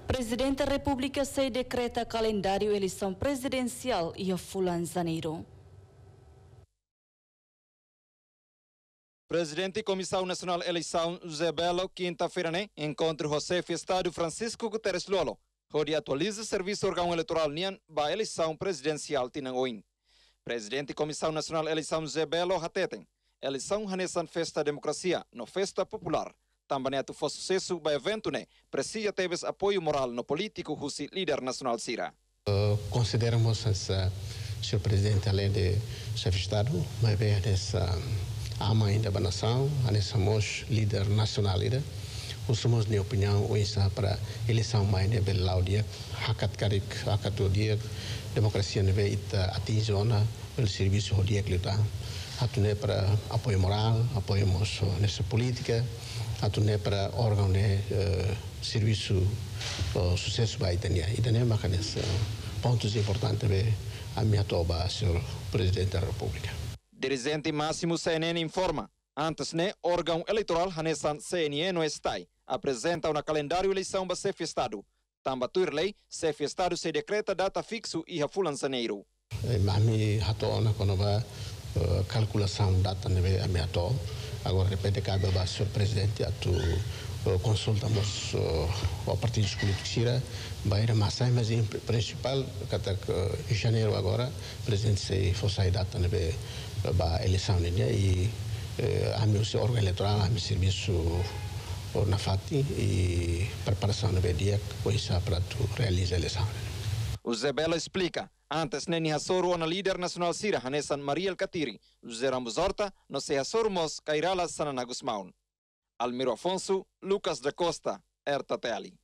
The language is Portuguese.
Presidente da República se decreta calendário eleição presidencial e a fulan janeiro. Presidente e Comissão Nacional de Eleição José Belo, quinta-feira, encontra o chefe de Estado Francisco Guterres Lolo, onde atualiza o serviço órgão eleitoral nian ba eleição presidencial tinangoin. Presidente e Comissão Nacional de Eleição José Belo hatetem, eleição hanesan festa democracia no festa popular. Também atu foi sucesso ba evento precisa teve apoio moral no político Husi líder nacional Sira. Consideramos Sr. Presidente, além de chefe de Estado, mas bem nessa a mãe da nação, nessa líder nacional, usamos minha opinião para eleição mais bela dia, hakat karik hakat dia, democracia neve atinge pelo serviço o dia que está, atune para apoio moral, apoio nessa política, atune para órgão serviço sucesso vai Itania, mas nesse pontos importantes a minha toba, Sr. Presidente da República. Dirigente máximo CNN informa, antes órgão eleitoral hanesan CNE no estai, apresenta um calendário eleição ba chefe Estado. Tamba turlei, chefe Estado se decreta data fixo e fulan janeiro. Mami hatona quando vai calculação data neve a minha to. Agora repete cabe ba Sr. Presidente atu consultamos o partido político Sira, vai mas em principal kata em janeiro agora presidente se fosse data neve ba eleição e a meu órgão eleitoral a meu serviço na FATI e preparação neve dia coisa para realizar a eleição. O Zé Belo explica, antes nem hasoro na líder nacional Sira hanesan Maria Alcatiri, José Ramos Horta, no se hasormos Cairala Sanana Guzmão. Almiro Afonso, Lucas da Costa, RTTL.